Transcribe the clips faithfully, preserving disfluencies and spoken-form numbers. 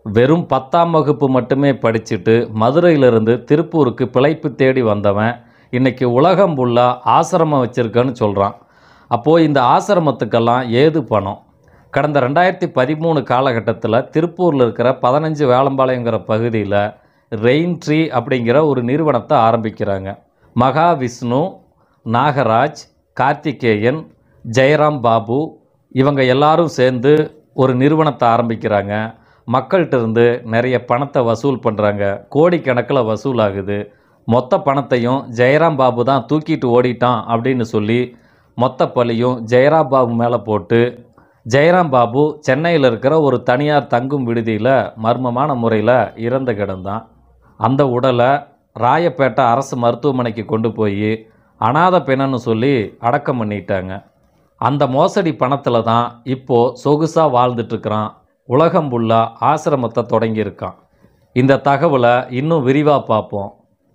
வெறும் பத்தாம் வகுப்பு மட்டுமே படிச்சுட்டு மதுரையிலிருந்து திருப்பூருக்கு பிழைப்பு தேடி வந்தவன் இன்றைக்கி உலகம் ஃபுல்லாக ஆசிரமம் வச்சுருக்கேன்னு சொல்கிறான். அப்போது இந்த ஆசிரமத்துக்கெல்லாம் ஏது பணம்? கடந்த ரெண்டாயிரத்தி பதிமூணு காலகட்டத்தில் திருப்பூரில் இருக்கிற பதினஞ்சு வேளம்பாளையங்கிற பகுதியில் ரெயின் ட்ரீ அப்படிங்கிற ஒரு நிறுவனத்தை ஆரம்பிக்கிறாங்க. மகாவிஷ்ணு, நாகராஜ், கார்த்திகேயன், ஜெயராம் பாபு இவங்க எல்லாரும் சேர்ந்து ஒரு நிறுவனத்தை ஆரம்பிக்கிறாங்க. மக்கள்கிட்ட இருந்து நிறைய பணத்தை வசூல் பண்ணுறாங்க. கோடிக்கணக்கில் வசூலாகுது. மொத்த பணத்தையும் ஜெயராம் பாபு தான் தூக்கிட்டு ஓடிட்டான் அப்படின்னு சொல்லி மொத்த பழியும் ஜெயராம் பாபு மேலே போட்டு ஜெயராம் பாபு சென்னையில் இருக்கிற ஒரு தனியார் தங்கும் விடுதியில் மர்மமான முறையில் இறந்து கிடந்தான். அந்த உடலை ராயப்பேட்டை அரசு மருத்துவமனைக்கு கொண்டு போய் அனாதை பெண்ணன்னு சொல்லி அடக்கம் பண்ணிட்டாங்க. அந்த மோசடி பணத்தில் தான் இப்போது சொகுசாக வாழ்ந்துட்டுருக்கிறான். உலகம் ஃபுல்லாக ஆசிரமத்தை தொடங்கியிருக்கான். இந்த தகவலை இன்னும் விரிவாக பார்ப்போம்.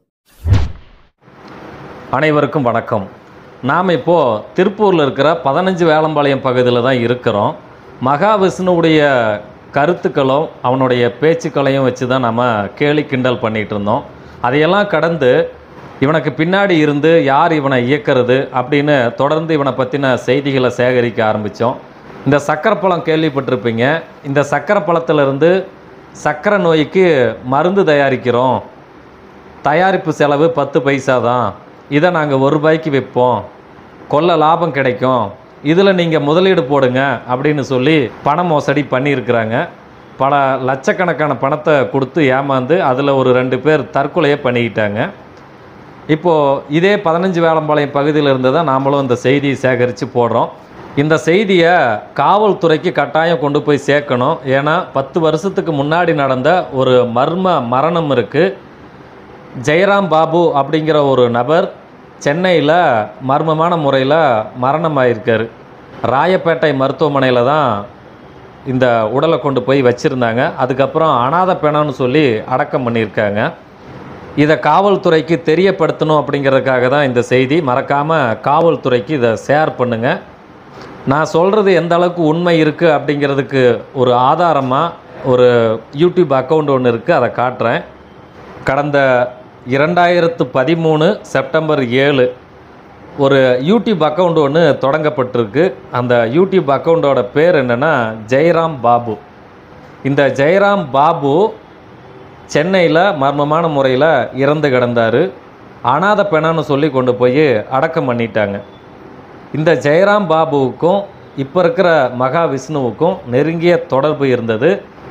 அனைவருக்கும் வணக்கம். நாம் இப்போது திருப்பூரில் இருக்கிற பதினஞ்சு வேளம்பாளையம் பகுதியில் தான் இருக்கிறோம். மகாவிஷ்ணுவுடைய கருத்துக்களும் அவனுடைய பேச்சுக்களையும் வச்சு தான் நம்ம கேலி கிண்டல் பண்ணிகிட்டு இருந்தோம். அதையெல்லாம் கடந்து இவனுக்கு பின்னாடி இருந்து யார் இவனை இயக்கிறது அப்படின்னு தொடர்ந்து இவனை பற்றின செய்திகளை சேகரிக்க ஆரம்பித்தோம். இந்த சக்கரை பழம் கேள்விப்பட்டிருப்பீங்க. இந்த சக்கரை பழத்திலிருந்து சக்கரை நோய்க்கு மருந்து தயாரிக்கிறோம். தயாரிப்பு செலவு பத்து பைசா தான். இதை நாங்கள் ஒரு ரூபாய்க்கு விற்போம். கொள்ள லாபம் கிடைக்கும். இதில் நீங்கள் முதலீடு போடுங்க அப்படின்னு சொல்லி பண மோசடி பண்ணியிருக்கிறாங்க. பல லட்சக்கணக்கான பணத்தை கொடுத்து ஏமாந்து அதில் ஒரு ரெண்டு பேர் தற்கொலையே பண்ணிக்கிட்டாங்க. இப்போது இதே பதினஞ்சு வேளம்பாளையம் பகுதியில் இருந்து தான் நாமளும் இந்த செய்தியை சேகரித்து போடுறோம். இந்த செய்தியை காவல்துறைக்கு கட்டாயம் கொண்டு போய் சேர்க்கணும். ஏன்னா பத்து வருஷத்துக்கு முன்னாடி நடந்த ஒரு மர்ம மரணம் இருக்குது. ஜெயராம் பாபு அப்படிங்கிற ஒரு நபர் சென்னையில் மர்மமான முறையில் மரணமாயிருக்கார். ராயப்பேட்டை மருத்துவமனையில் தான் இந்த உடலை கொண்டு போய் வச்சுருந்தாங்க. அதுக்கப்புறம் அனாதை பெணம்னு சொல்லி அடக்கம் பண்ணியிருக்காங்க. இதை காவல்துறைக்கு தெரியப்படுத்தணும் அப்படிங்கிறதுக்காக தான் இந்த செய்தி. மறக்காமல் காவல்துறைக்கு இதை ஷேர் பண்ணுங்கள். நான் சொல்கிறது எந்த அளவுக்கு உண்மை இருக்குது அப்படிங்கிறதுக்கு ஒரு ஆதாரமாக ஒரு யூடியூப் அக்கௌண்ட் ஒன்று இருக்குது, அதை காட்டுறேன். கடந்த இரண்டாயிரத்து பதிமூணு செப்டம்பர் ஏழு ஒரு யூடியூப் அக்கௌண்ட் ஒன்று தொடங்கப்பட்டிருக்கு. அந்த யூடியூப் அக்கௌண்ட்டோட பேர் என்னென்னா ஜெயராம் பாபு. இந்த ஜெயராம் பாபு சென்னையில் மர்மமான முறையில் இறந்து கிடந்தார். அனாதை பெண்ணான்னு சொல்லி கொண்டு போய் அடக்கம் பண்ணிட்டாங்க. இந்த ஜெயராம் பாபுவுக்கும் இப்போ இருக்கிற மகாவிஷ்ணுவுக்கும் நெருங்கிய தொடர்பு இருந்தது.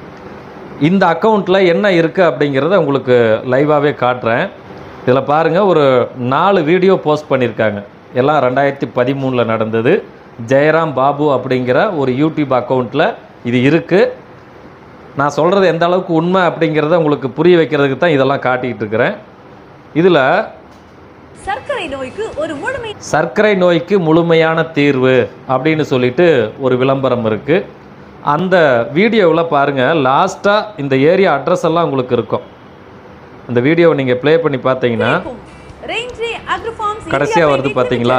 இந்த அக்கௌண்ட்டில் என்ன இருக்குது அப்படிங்கிறத உங்களுக்கு லைவாகவே காட்டுறேன். இதில் பாருங்கள், ஒரு நாலு வீடியோ போஸ்ட் பண்ணியிருக்காங்க. எல்லாம் ரெண்டாயிரத்தி பதிமூணில் நடந்தது. ஜெயராம் பாபு அப்படிங்கிற ஒரு யூடியூப் அக்கௌண்ட்டில் இது இருக்குது. நான் சொல்கிறது எந்த அளவுக்கு உண்மை அப்படிங்கிறத உங்களுக்கு புரிய வைக்கிறதுக்கு தான் இதெல்லாம் காட்டிக்கிட்டு இருக்கிறேன். இதில் சர்க்கரை நோய்க்கு ஒரு முழுமை சர்க்கரை நோய்க்கு முழுமையான தீர்வு அப்படின்னு சொல்லிட்டு ஒரு விளம்பரம் இருக்குது. அந்த வீடியோவில் பாருங்கள், லாஸ்ட்டாக இந்த ஏரியா அட்ரஸ் எல்லாம் உங்களுக்கு இருக்கும். அந்த வீடியோவை நீங்கள் ப்ளே பண்ணி பார்த்தீங்கன்னா கடைசியாக வருது பார்த்தீங்களா?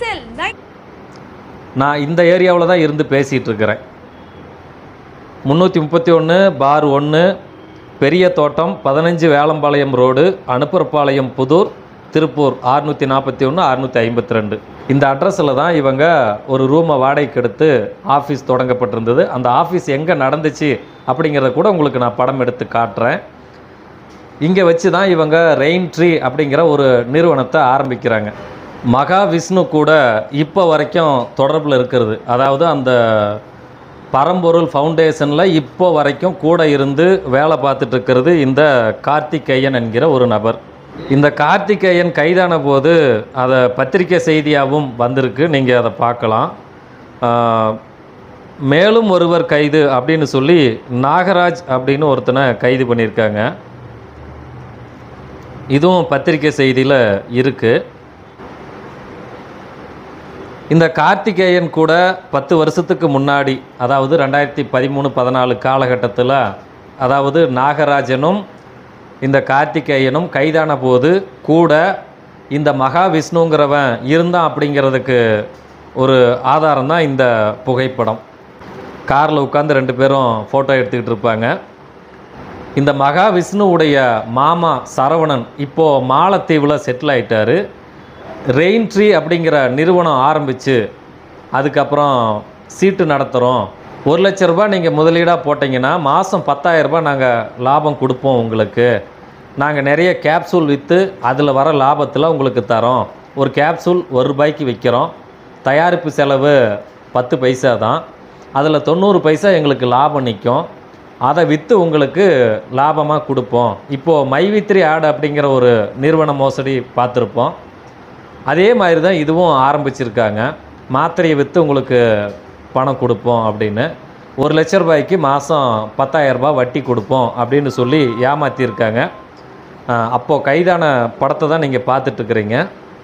நான் இந்த ஏரியாவில் தான் இருந்து பேசிகிட்டு இருக்கிறேன். முந்நூற்றி முப்பத்தி ஒன்று பார் ஒன்று பெரிய தோட்டம், பதினஞ்சு வேளம்பாளையம் ரோடு, அனுப்பரப்பாளையம் புதூர், திருப்பூர் அறுநூற்றி நாற்பத்தி ஒன்று அறுநூற்றி ஐம்பத்தி ரெண்டு. இந்த அட்ரஸில் தான் இவங்க ஒரு ரூமை வாடகைக்கு எடுத்து ஆஃபீஸ் தொடங்கப்பட்டிருந்தது. அந்த ஆஃபீஸ் எங்கே நடந்துச்சு அப்படிங்கிறத கூட உங்களுக்கு நான் படம் எடுத்து காட்டுறேன். இங்கே வச்சு தான் இவங்க ரெயின் ட்ரீ அப்படிங்கிற ஒரு நிறுவனத்தை ஆரம்பிக்கிறாங்க. மகாவிஷ்ணு கூட இப்போ வரைக்கும் தொடர்பில் இருக்கிறது. அதாவது அந்த பரம்பொருள் ஃபவுண்டேஷனில் இப்போ வரைக்கும் கூட இருந்து வேலை பார்த்துட்டு இருக்கிறது இந்த கார்த்திகேயன் என்கிற ஒரு நபர். இந்த கார்த்திகேயன் கைதான போது அதை பத்திரிக்கை செய்தியாகவும் வந்திருக்கு. நீங்கள் அதை பார்க்கலாம். மேலும் ஒருவர் கைது அப்படின்னு சொல்லி நாகராஜ் அப்படின்னு ஒருத்தனை கைது பண்ணியிருக்காங்க. இதுவும் பத்திரிக்கை செய்தியில் இருக்குது. இந்த கார்த்திகேயன் கூட பத்து வருஷத்துக்கு முன்னாடி, அதாவது ரெண்டாயிரத்தி பதிமூணு பதினாலு காலகட்டத்தில், அதாவது நாகராஜனும் இந்த கார்த்திகேயனும் கைதான போது கூட இந்த மகாவிஷ்ணுங்கிறவன் இருந்தான் அப்படிங்கிறதுக்கு ஒரு ஆதாரம் தான் இந்த புகைப்படம். காரில் உட்காந்து ரெண்டு பேரும் ஃபோட்டோ எடுத்துக்கிட்டு இருப்பாங்க. இந்த மகாவிஷ்ணுவுடைய மாமா சரவணன் இப்போது மாலத்தீவில் செட்டில் ஆகிட்டார். ரெயின் ட்ரீ அப்படிங்கிற நிறுவனம் ஆரம்பித்து அதுக்கப்புறம் சீட்டு நடத்துகிறோம், ஒரு லட்ச ரூபா நீங்கள் முதலீடாக போட்டிங்கன்னா மாதம் பத்தாயிரரூபா நாங்கள் லாபம் கொடுப்போம் உங்களுக்கு, நாங்கள் நிறைய கேப்சூல் விற்று அதில் வர லாபத்தில் உங்களுக்கு தரோம், ஒரு கேப்சூல் ஒரு ரூபாய்க்கு விற்கிறோம், தயாரிப்பு செலவு பத்து பைசா தான், அதில் தொண்ணூறு பைசா எங்களுக்கு லாபம் நிற்கும், அதை விற்று உங்களுக்கு லாபமாக கொடுப்போம். இப்போது மைவித்ரி ஆட் அப்படிங்கிற ஒரு நிறுவன மோசடி பார்த்துருப்போம், அதே மாதிரி தான் இதுவும் ஆரம்பிச்சிருக்காங்க. மாத்திரையை விற்று உங்களுக்கு பணம் கொடுப்போம் அப்படின்னு, ஒரு லட்ச ரூபாய்க்கு மாதம் பத்தாயிரரூபா வட்டி கொடுப்போம் அப்படின்னு சொல்லி ஏமாற்றிருக்காங்க. அப்போது கைதான படத்தை தான் நீங்கள் பார்த்துட்ருக்குறீங்க.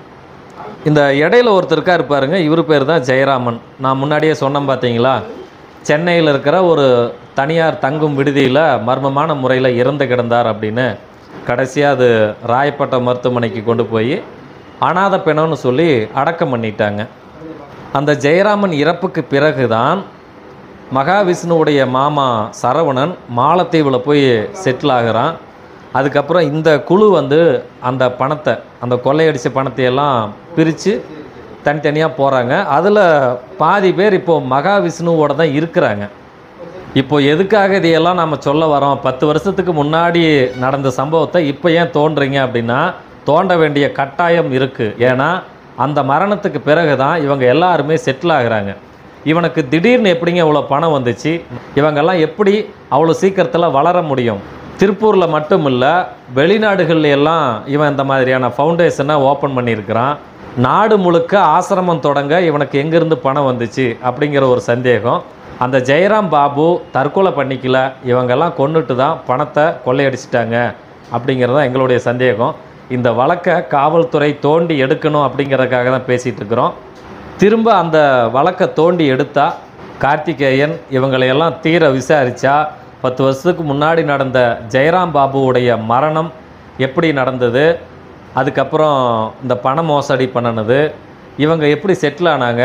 இந்த இடையில ஒருத்தருக்கா இருப்பாருங்க, இவர் பேர் தான் ஜெயராமன். நான் முன்னாடியே சொன்னேன் பார்த்தீங்களா, சென்னையில் இருக்கிற ஒரு தனியார் தங்கும் விடுதியில் மர்மமான முறையில் இறந்து கிடந்தார் அப்படின்னு. கடைசியாக அது ராயப்பட்ட மருத்துவமனைக்கு கொண்டு போய் அனாத பெணம்னு சொல்லி அடக்கம் பண்ணிட்டாங்க. அந்த ஜெயராமன் இறப்புக்கு பிறகு தான் மகாவிஷ்ணுவுடைய மாமா சரவணன் மாலத்தீவில் போய் செட்டில் ஆகிறான். அதுக்கப்புறம் இந்த குழு வந்து அந்த பணத்தை, அந்த கொள்ளையடித்த பணத்தையெல்லாம் பிரித்து தனித்தனியாக போகிறாங்க. அதில் பாதி பேர் இப்போது மகாவிஷ்ணுவோட தான் இருக்கிறாங்க. இப்போ எதுக்காக இதையெல்லாம் நம்ம சொல்ல வரோம், பத்து வருஷத்துக்கு முன்னாடி நடந்த சம்பவத்தை இப்போ ஏன் தோன்றீங்க அப்படின்னா, தோண்ட வேண்டிய கட்டாயம் இருக்குது. ஏன்னா அந்த மரணத்துக்கு பிறகு தான் இவங்க எல்லாருமே செட்டில் ஆகிறாங்க. இவனுக்கு திடீர்னு எப்படிங்க இவ்வளோ பணம் வந்துச்சு, இவங்கெல்லாம் எப்படி அவ்வளோ சீக்கிரத்தில் வளர முடியும்? திருப்பூரில் மட்டும் இல்லை, வெளிநாடுகள்ல எல்லாம் இவன் இந்த மாதிரியான ஃபவுண்டேஷனை ஓப்பன் பண்ணியிருக்கிறான். நாடு முழுக்க ஆசிரமம் தொடங்க இவனுக்கு எங்கேருந்து பணம் வந்துச்சு அப்படிங்கிற ஒரு சந்தேகம். அந்த ஜெயராம் பாபு தற்கொலை பண்ணிக்கல, இவங்கெல்லாம் கொண்டுட்டு தான் பணத்தை கொள்ளையடிச்சிட்டாங்க அப்படிங்கிறது தான் எங்களுடைய சந்தேகம். இந்த வழக்கை காவல்துறை தோண்டி எடுக்கணும் அப்படிங்கிறதுக்காக தான் பேசிகிட்டு இருக்கிறோம். திரும்ப அந்த வழக்கை தோண்டி எடுத்தால் கார்த்திகேயன் இவங்களையெல்லாம் தீர விசாரித்தா பத்து வருஷத்துக்கு முன்னாடி நடந்த ஜெயராம் பாபுவுடைய மரணம் எப்படி நடந்தது, அதுக்கப்புறம் இந்த பண மோசடி பண்ணினது, இவங்க எப்படி செட்டில் ஆனாங்க,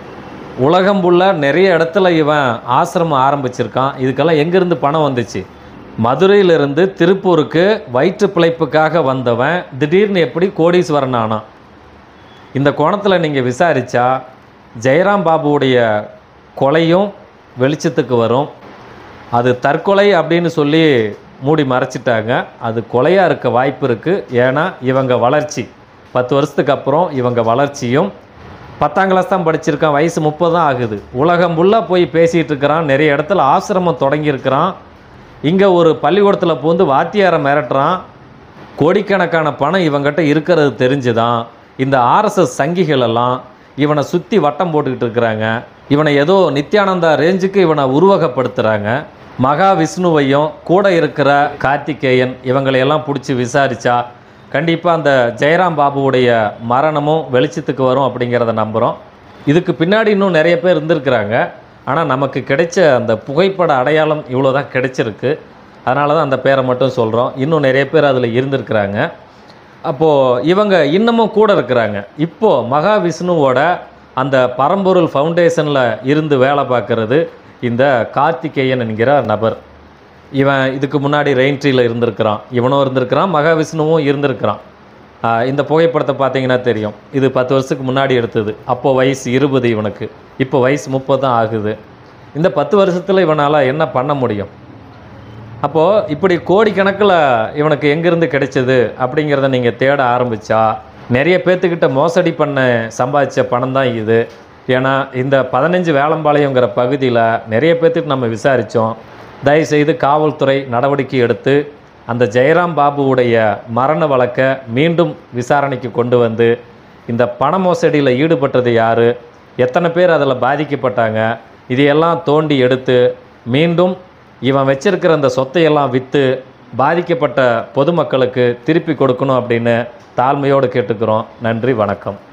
உலகம் ஃபுல்லாக நிறைய இடத்துல இவன் ஆசிரமம் ஆரம்பிச்சிருக்கான், இதுக்கெல்லாம் எங்கேருந்து பணம் வந்துச்சு, மதுரையிலிருந்து திருப்பூருக்கு வயிற்று பிழைப்புக்காக வந்தவன் திடீர்னு எப்படி கோடீஸ்வரன் ஆனான், இந்த கோணத்தில் நீங்கள் விசாரித்தா ஜெயராம் பாபுவுடைய கொலையும் வெளிச்சத்துக்கு வரும். அது தற்கொலை அப்படின்னு சொல்லி மூடி மறைச்சிட்டாங்க, அது கொலையாக இருக்க வாய்ப்பு இருக்குது. ஏன்னா இவங்க வளர்ச்சி பத்து வருஷத்துக்கு அப்புறம் இவங்க வளர்ச்சியும், பத்தாம் கிளாஸ் தான் படிச்சிருக்கான், வயசு முப்பது தான் ஆகுது, உலகம் ஃபுல்லாக போய் பேசிகிட்டு இருக்கிறான், நிறைய இடத்துல ஆசிரமம் தொடங்கியிருக்கிறான், இங்கே ஒரு பள்ளிக்கூடத்தில் பூந்து வாத்தியாரை மிரட்டுறான், கோடிக்கணக்கான பணம் இவங்கிட்ட இருக்கிறது தெரிஞ்சு தான் இந்த ஆர்எஸ்எஸ் சங்கிகளெல்லாம் இவனை சுற்றி வட்டம் போட்டுக்கிட்டு இருக்கிறாங்க. இவனை ஏதோ நித்யானந்தா ரேஞ்சுக்கு இவனை உருவகப்படுத்துகிறாங்க. மகாவிஷ்ணுவையும் கூட இருக்கிற கார்த்திகேயன் இவங்களையெல்லாம் பிடிச்சி விசாரித்தா கண்டிப்பாக அந்த ஜெயராம் பாபுவுடைய மரணமும் வெளிச்சத்துக்கு வரும் அப்படிங்கிறத நம்புகிறோம். இதுக்கு பின்னாடி இன்னும் நிறைய பேர் இருந்திருக்கிறாங்க, ஆனால் நமக்கு கிடைச்ச அந்த புகைப்பட அடையாளம் இவ்வளோ தான் கிடைச்சிருக்கு, அதனால தான் அந்த பேரை மட்டும் சொல்கிறோம். இன்னும் நிறைய பேர் அதில் இருந்திருக்கிறாங்க. அப்போது இவங்க இன்னமும் கூட இருக்கிறாங்க. இப்போது மகாவிஷ்ணுவோட அந்த பரம்பொருள் ஃபவுண்டேஷனில் இருந்து வேலை பார்க்குறது இந்த கார்த்திகேயன் என்கிற நபர். இவன் இதுக்கு முன்னாடி ரெயின் ட்ரீயில் இருந்திருக்கிறான், இவனும் இருந்திருக்கிறான், மகாவிஷ்ணுவும் இருந்திருக்கிறான். இந்த புகைப்படத்தை பார்த்தீங்கன்னா தெரியும், இது பத்து வருஷத்துக்கு முன்னாடி எடுத்தது. அப்போது வயசு இருபது இவனுக்கு, இப்போ வயசு முப்பது தான் ஆகுது. இந்த பத்து வருஷத்தில் இவனால் என்ன பண்ண முடியும்? அப்போது இப்படி கோடிக்கணக்கில் இவனுக்கு எங்கேருந்து கிடைச்சது அப்படிங்கிறத நீங்கள் தேட ஆரம்பித்தா நிறைய பேர்த்துக்கிட்ட மோசடி பண்ண சம்பாதிச்ச பணம் தான் இது. ஏன்னா இந்த பதினஞ்சு வேலம்பாளையங்கிற பகுதியில் நிறைய பேர்த்துக்கு நம்ம விசாரித்தோம். தயவுசெய்து காவல்துறை நடவடிக்கை எடுத்து அந்த ஜெயராம் பாபுவுடைய மரண வழக்கை மீண்டும் விசாரணைக்கு கொண்டு வந்து இந்த பண மோசடியில் ஈடுபட்டது யார், எத்தனை பேர் அதில் பாதிக்கப்பட்டாங்க, இதையெல்லாம் தோண்டி எடுத்து மீண்டும் இவன் வச்சிருக்கிற அந்த சொத்தையெல்லாம் விற்று பாதிக்கப்பட்ட பொதுமக்களுக்கு திருப்பி கொடுக்கணும் அப்படின்னு தாழ்மையோடு கேட்டுக்கிறோம். நன்றி, வணக்கம்.